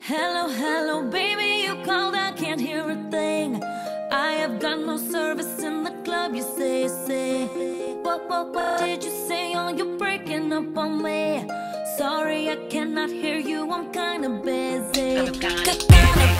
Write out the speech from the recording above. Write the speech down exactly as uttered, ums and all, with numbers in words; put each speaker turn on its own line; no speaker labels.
Hello, hello, baby, you called, I can't hear a thing. I have got no service in the club, you say, say. What, what, what did you say? Oh, you're breaking up on me. Sorry, I cannot hear you, I'm kinda busy. I'm kinda busy.